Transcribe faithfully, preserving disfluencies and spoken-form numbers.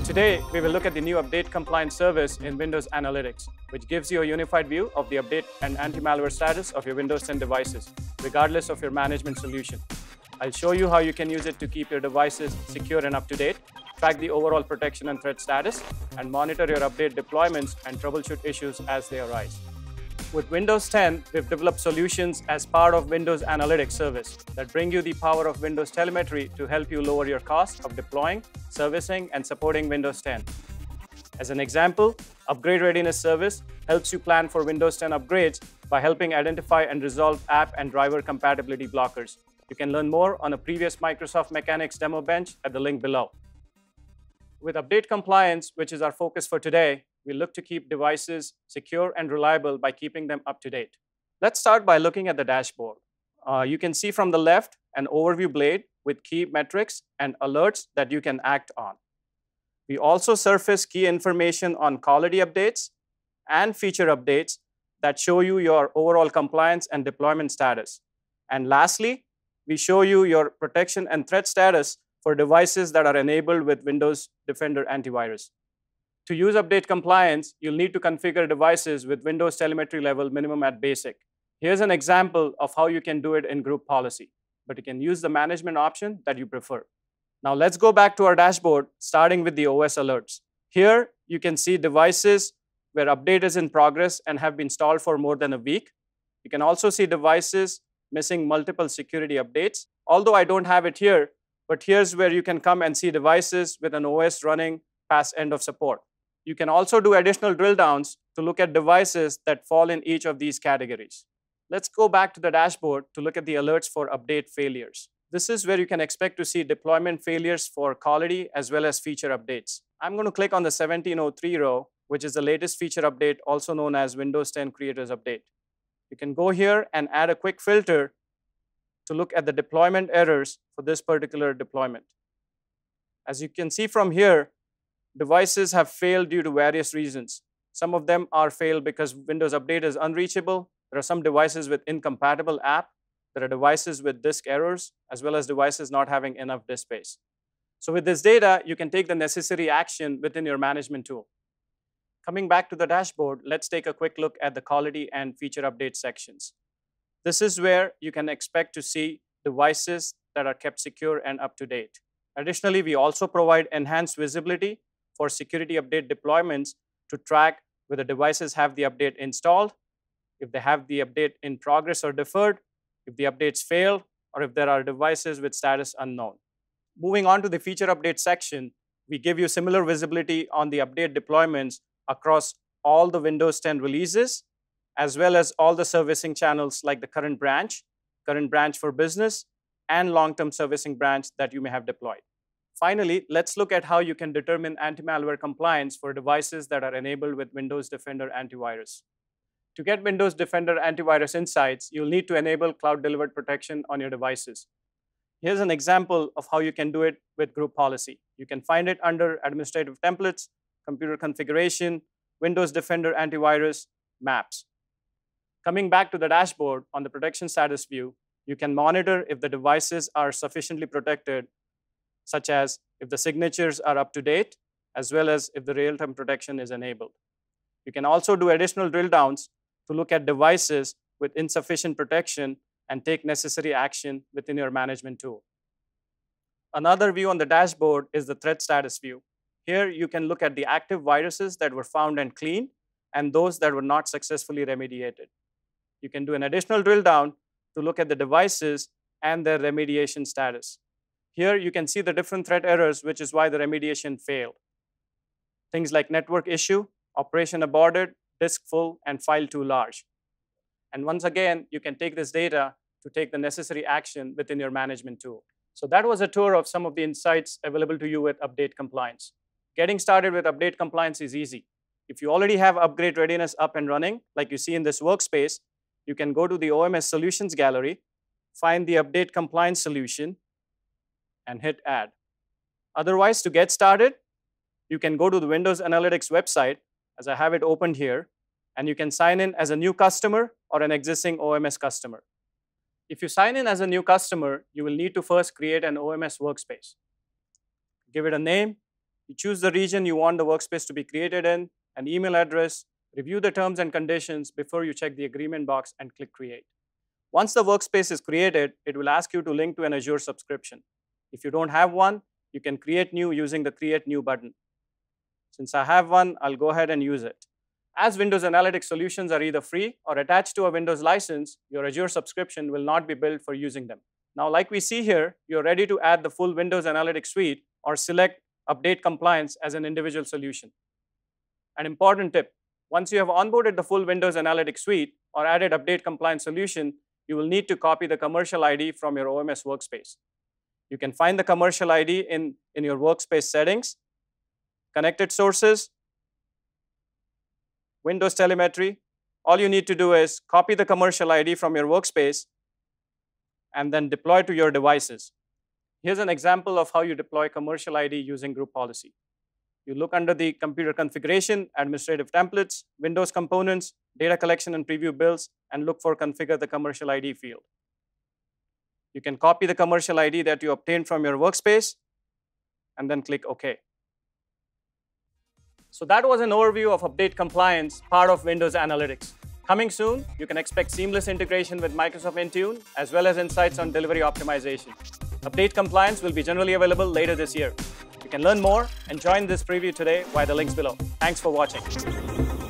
Today, we will look at the new update compliance service in Windows Analytics, which gives you a unified view of the update and anti-malware status of your Windows ten devices, regardless of your management solution. I'll show you how you can use it to keep your devices secure and up-to-date, track the overall protection and threat status, and monitor your update deployments and troubleshoot issues as they arise. With Windows ten, we've developed solutions as part of Windows Analytics service that bring you the power of Windows telemetry to help you lower your cost of deploying, servicing, and supporting Windows ten. As an example, Upgrade Readiness Service helps you plan for Windows ten upgrades by helping identify and resolve app and driver compatibility blockers. You can learn more on a previous Microsoft Mechanics demo bench at the link below. With update compliance, which is our focus for today, we look to keep devices secure and reliable by keeping them up to date. Let's start by looking at the dashboard. Uh, you can see from the left an overview blade with key metrics and alerts that you can act on. We also surface key information on quality updates and feature updates that show you your overall compliance and deployment status. And lastly, we show you your protection and threat status for devices that are enabled with Windows Defender antivirus. To use update compliance, you'll need to configure devices with Windows telemetry level minimum at basic. Here's an example of how you can do it in group policy, but you can use the management option that you prefer. Now let's go back to our dashboard, starting with the O S alerts. Here, you can see devices where update is in progress and have been installed for more than a week. You can also see devices missing multiple security updates, although I don't have it here, but here's where you can come and see devices with an O S running past end of support. You can also do additional drill downs to look at devices that fall in each of these categories. Let's go back to the dashboard to look at the alerts for update failures. This is where you can expect to see deployment failures for quality as well as feature updates. I'm going to click on the seventeen oh three row, which is the latest feature update, also known as Windows ten Creators Update. You can go here and add a quick filter to look at the deployment errors for this particular deployment. As you can see from here, devices have failed due to various reasons. Some of them are failed because Windows Update is unreachable. There are some devices with incompatible app. There are devices with disk errors, as well as devices not having enough disk space. So with this data, you can take the necessary action within your management tool. Coming back to the dashboard, let's take a quick look at the quality and feature update sections. This is where you can expect to see devices that are kept secure and up to date. Additionally, we also provide enhanced visibility for security update deployments to track whether devices have the update installed, if they have the update in progress or deferred, if the updates fail, or if there are devices with status unknown. Moving on to the feature update section, we give you similar visibility on the update deployments across all the Windows ten releases, as well as all the servicing channels like the current branch, current branch for business, and long-term servicing branch that you may have deployed. Finally, let's look at how you can determine anti-malware compliance for devices that are enabled with Windows Defender antivirus. To get Windows Defender antivirus insights, you'll need to enable cloud-delivered protection on your devices. Here's an example of how you can do it with group policy. You can find it under Administrative Templates, Computer Configuration, Windows Defender Antivirus, Maps. Coming back to the dashboard on the protection status view, you can monitor if the devices are sufficiently protected, such as if the signatures are up to date, as well as if the real-time protection is enabled. You can also do additional drill downs to look at devices with insufficient protection and take necessary action within your management tool. Another view on the dashboard is the threat status view. Here you can look at the active viruses that were found and cleaned and those that were not successfully remediated. You can do an additional drill down to look at the devices and their remediation status. Here you can see the different threat errors, which is why the remediation failed. Things like network issue, operation aborted, disk full, and file too large. And once again, you can take this data to take the necessary action within your management tool. So that was a tour of some of the insights available to you with update compliance. Getting started with update compliance is easy. If you already have upgrade readiness up and running, like you see in this workspace, you can go to the O M S Solutions Gallery, find the update compliance solution, and hit Add. Otherwise, to get started, you can go to the Windows Analytics website, as I have it opened here, and you can sign in as a new customer or an existing O M S customer. If you sign in as a new customer, you will need to first create an O M S workspace. Give it a name, You choose the region you want the workspace to be created in, an email address, review the terms and conditions before you check the agreement box and click Create. Once the workspace is created, it will ask you to link to an Azure subscription. If you don't have one, you can create new using the Create New button. Since I have one, I'll go ahead and use it. As Windows Analytics solutions are either free or attached to a Windows license, your Azure subscription will not be billed for using them. Now, like we see here, you're ready to add the full Windows Analytics suite or select Update Compliance as an individual solution. An important tip, once you have onboarded the full Windows Analytics suite or added Update Compliance solution, you will need to copy the commercial I D from your O M S workspace. You can find the commercial I D in, in your workspace settings, connected sources, Windows telemetry. All you need to do is copy the commercial I D from your workspace and then deploy to your devices. Here's an example of how you deploy commercial I D using group policy. You look under the computer configuration, administrative templates, Windows components, data collection and preview builds, and look for configure the commercial I D field. You can copy the commercial I D that you obtained from your workspace and then click OK. So that was an overview of Update Compliance, part of Windows Analytics. Coming soon, you can expect seamless integration with Microsoft Intune, as well as insights on delivery optimization. Update Compliance will be generally available later this year. You can learn more and join this preview today via the links below. Thanks for watching.